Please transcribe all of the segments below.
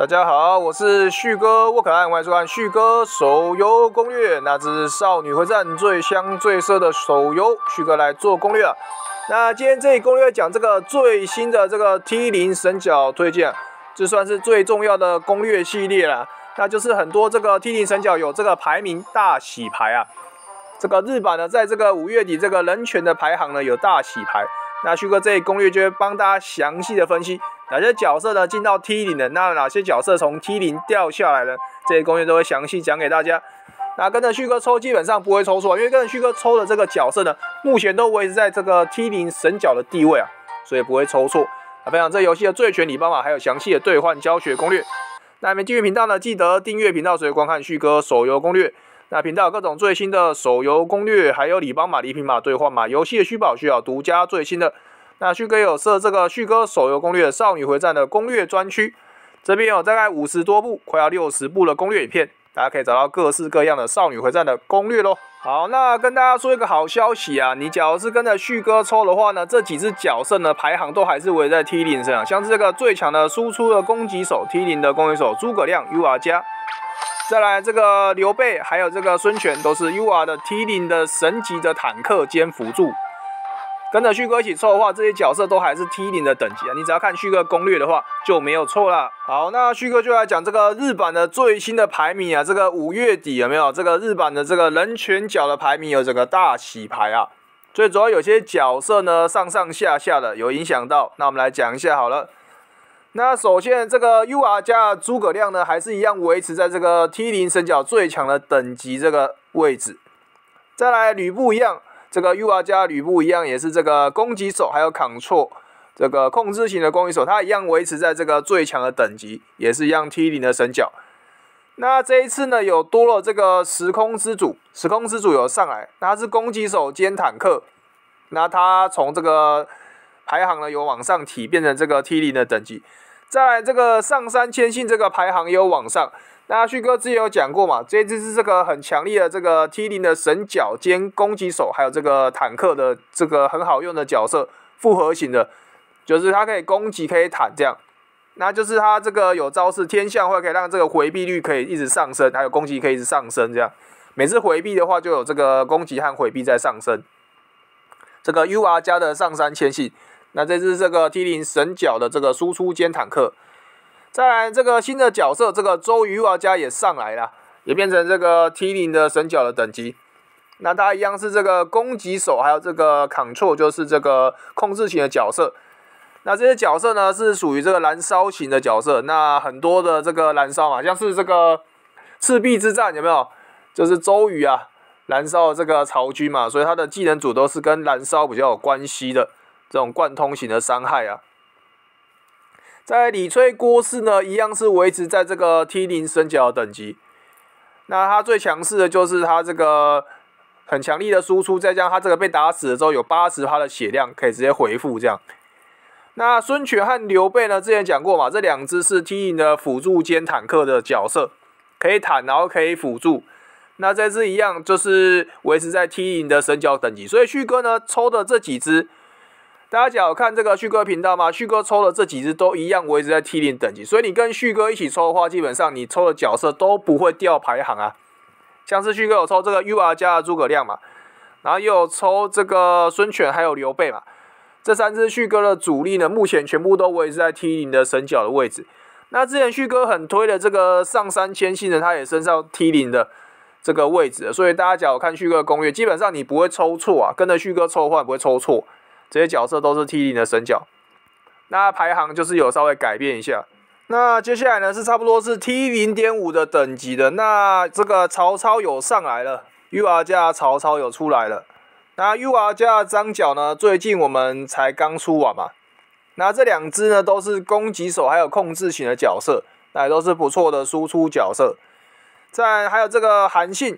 大家好，我是旭哥，我可爱，欢迎收看旭哥手游攻略。那这是少女回战最香最色的手游，旭哥来做攻略了。那今天这里攻略讲这个最新的这个 T0神角推荐，这算是最重要的攻略系列啦。那就是很多这个 T0神角有这个排名大洗牌啊。这个日版呢，在这个5月底这个人权的排行呢有大洗牌。那旭哥这里攻略就会帮大家详细的分析哪些角色呢进到 T0的，那哪些角色从 T0掉下来了，这些攻略都会详细讲给大家。那跟着旭哥抽基本上不会抽错，因为跟着旭哥抽的这个角色呢，目前都维持在这个 T0神角的地位啊，所以不会抽错。分享这游戏的最全礼包码，还有详细的兑换教学攻略。那还没订阅频道呢，记得订阅频道，随时观看旭哥手游攻略。那频道有各种最新的手游攻略，还有礼包码、礼品码、兑换码、游戏的虚宝需要独家最新的。那旭哥有设这个旭哥手游攻略少女回战的攻略专区，这边有大概50多部，快要60部的攻略影片，大家可以找到各式各样的少女回战的攻略咯。好，那跟大家说一个好消息啊，你假如是跟着旭哥抽的话呢，这几只角色呢排行都还是围在 T0上，像是这个最强的输出的攻击手 T0的攻击手诸葛亮 UR 加。再来这个刘备还有这个孙权都是 UR 的 T0的神级的坦克兼辅助，跟着旭哥一起抽的话，这些角色都还是 T0的等级啊，你只要看旭哥攻略的话就没有错啦。好，那旭哥就来讲这个日版的最新的排名啊，这个5月底有没有这个日版的这个人权角的排名有这个大洗牌啊，最主要有些角色呢上上下下的有影响到，那我们来讲一下好了。那首先这个 UR 加诸葛亮呢，还是一样维持在这个 T0神角最强的等级这个位置。再来吕布一样，这个 UR 加吕布一样也是这个攻击手，还有 Ctrl 这个控制型的攻击手，它一样维持在这个最强的等级，也是一样 T0的神角。那这一次呢，有多了这个时空之主，时空之主有上来，那他是攻击手兼坦克，那他从这个排行呢有往上提，变成这个 T0的等级。再来这个上山谦信这个排行也有往上，那旭哥之前有讲过嘛，这只是这个很强力的这个 T0的神角兼攻击手，还有这个坦克的这个很好用的角色，复合型的，就是它可以攻击可以坦这样，那就是它这个有招式天象会可以让这个回避率可以一直上升，还有攻击可以一直上升这样，每次回避的话就有这个攻击和回避在上升。这个 UR 加的上山谦信。那这是这个 T0神角的这个输出兼坦克，再来这个新的角色，这个周瑜 UR 加也上来了，也变成这个 T0的神角的等级。那它一样是这个攻击手，还有这个 Ctrl 就是这个控制型的角色。那这些角色呢是属于这个燃烧型的角色，那很多的这个燃烧嘛，像是这个赤壁之战有没有？就是周瑜啊燃烧这个曹军嘛，所以他的技能组都是跟燃烧比较有关系的。这种贯通型的伤害啊，在李崔郭汜呢，一样是维持在这个 T0神角的等级。那他最强势的就是他这个很强力的输出，再加上他这个被打死的时候有80%的血量，可以直接回复这样。那孙权和刘备呢，之前讲过嘛，这两只是 T0的辅助兼坦克的角色，可以坦然后可以辅助。那这只一样就是维持在 T0的神角等级，所以旭哥呢抽的这几只。大家有看这个旭哥频道吗？旭哥抽的这几只都一样维持在 T0等级，所以你跟旭哥一起抽的话，基本上你抽的角色都不会掉排行啊。像是旭哥有抽这个 UR 加的诸葛亮嘛，然后又有抽这个孙权还有刘备嘛，这三只旭哥的主力呢，目前全部都维持在 T0的神角的位置。那之前旭哥很推的这个上山谦信呢，他也升上 T0的这个位置，所以大家有看旭哥的攻略，基本上你不会抽错啊，跟着旭哥抽的话，你不会抽错。这些角色都是 T0的神角，那排行就是有稍微改变一下。那接下来呢是差不多是 T0.5 的等级的，那这个曹操有上来了 ，UR 加曹操有出来了。那 UR 加张角呢，最近我们才刚出完嘛。那这两只呢都是攻击手还有控制型的角色，那也都是不错的输出角色。再来还有这个韩信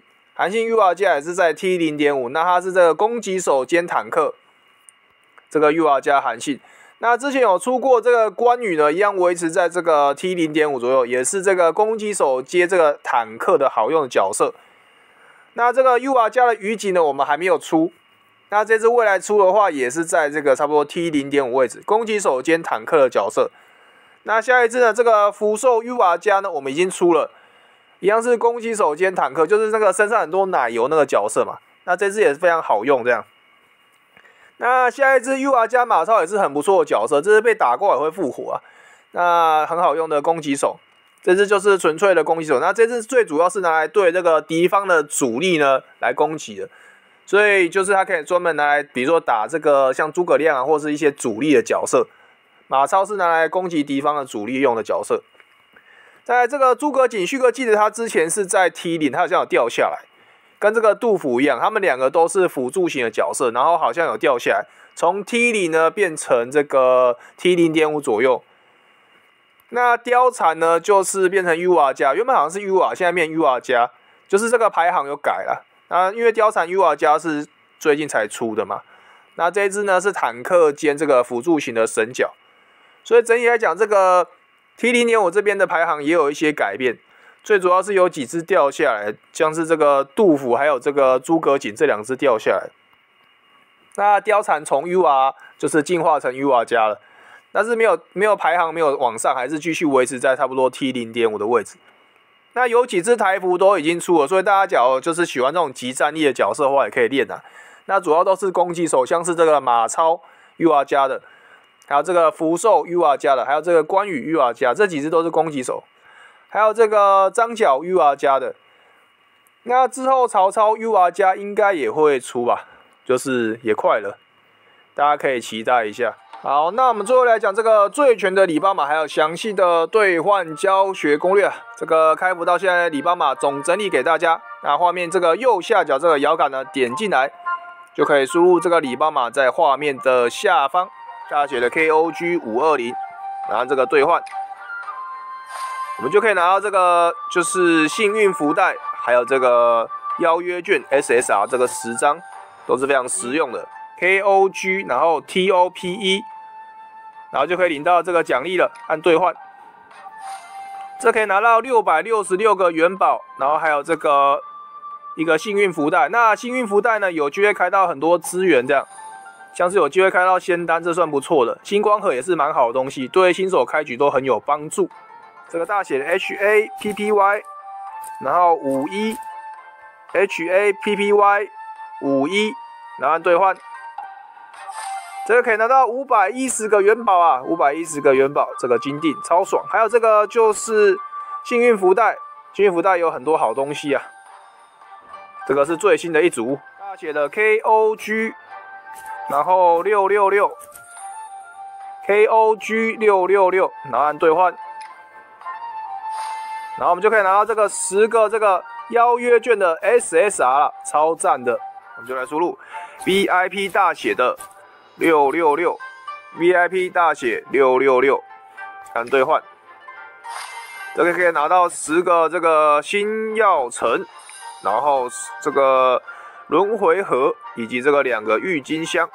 UR 加也是在 T0.5， 那他是这个攻击手兼坦克。这个 UR 加韩信，那之前有出过这个关羽呢，一样维持在这个 T0.5 左右，也是这个攻击手接这个坦克的好用的角色。那这个 UR 加的虞姬呢，我们还没有出。那这次未来出的话，也是在这个差不多 T0.5 位置，攻击手兼坦克的角色。 那下一支呢，这个福寿 UR 加呢，我们已经出了，一样是攻击手兼坦克，就是那个身上很多奶油那个角色嘛。那这支也是非常好用，这样。那下一支 UR 加马超也是很不错的角色，这是被打过也会复活啊。那很好用的攻击手，这支就是纯粹的攻击手。那这支最主要是拿来对这个敌方的主力呢来攻击的，所以就是它可以专门拿来，比如说打这个像诸葛亮啊，或是一些主力的角色。马超是拿来攻击敌方的主力用的角色。在这个诸葛瑾，旭哥记得他之前是在 T0，他好像有掉下来，跟这个杜甫一样，他们两个都是辅助型的角色，然后好像有掉下来，从 T0呢变成这个 T0.5 左右。那貂蝉呢，就是变成 UR 加，原本好像是 UR， 现在变 UR 加，就是这个排行有改了。那因为貂蝉 UR 加是最近才出的嘛，那这一支呢是坦克兼这个辅助型的神角，所以整体来讲，这个 T0.5 这边的排行也有一些改变，最主要是有几只掉下来，像是这个杜甫还有这个诸葛瑾这两只掉下来。那貂蝉从 UR 就是进化成 UR 加了。但是没有排行，没有往上，还是继续维持在差不多 T0.5 的位置。那有几只台服都已经出了，所以大家假如就是喜欢这种极战力的角色的话，也可以练啊。那主要都是攻击手，像是这个马超 UR 加的，还有这个福寿 UR 加的，还有这个关羽 UR 加，这几只都是攻击手。还有这个张角 UR 加的。那之后曹操 UR 加应该也会出吧，就是也快了，大家可以期待一下。好，那我们最后来讲这个最全的里巴马，还有详细的兑换教学攻略。这个开服到现在里巴马总整理给大家。那画面这个右下角这个摇杆呢，点进来就可以输入这个里巴马，在画面的下方大写的 KOG520，然后这个兑换，我们就可以拿到这个就是幸运福袋，还有这个邀约券 SSR 这个10张，都是非常实用的。KOG， 然后 TOPE。然后就可以领到这个奖励了，按兑换，这可以拿到666个元宝，然后还有这个一个幸运福袋。那幸运福袋呢，有机会开到很多资源，这样像是有机会开到仙丹，这算不错的。星光盒也是蛮好的东西，对新手开局都很有帮助。这个大写的 HAPPY， 然后51 HAPPY 51，然后按兑换。这个可以拿到510个元宝啊，510个元宝，这个金锭超爽。还有这个就是幸运福袋，幸运福袋有很多好东西啊。这个是最新的一组，大写的 KOG， 然后666 KOG 666，然后按兑换，然后我们就可以拿到这个10个这个邀约券的 SSR 了，超赞的。我们就来输入 VIP 大写的666 VIP 大写666，按兑换，这个可以拿到10个这个星耀城，然后这个轮回盒以及这个2个郁金香。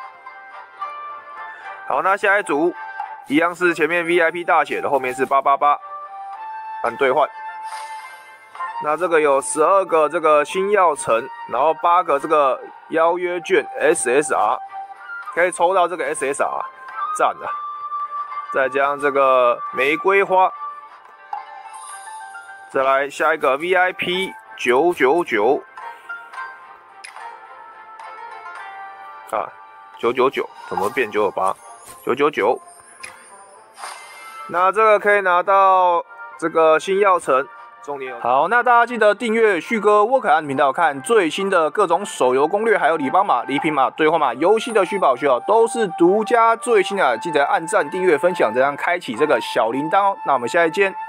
好，那下一组一样是前面 VIP 大写的，后面是888，按兑换。那这个有12个这个星耀城，然后8个这个邀约券 SSR。可以抽到这个 SSR， 赞啊！再加上这个玫瑰花，再来下一个 VIP 999啊，999怎么变998 999？那这个可以拿到这个星耀城。好，那大家记得订阅旭哥沃可安频道，看最新的各种手游攻略，还有礼包码、礼品码、兑换码、游戏的虚宝学哦，都是独家最新的，记得按赞、订阅、分享，这样开启这个小铃铛哦。那我们下一见。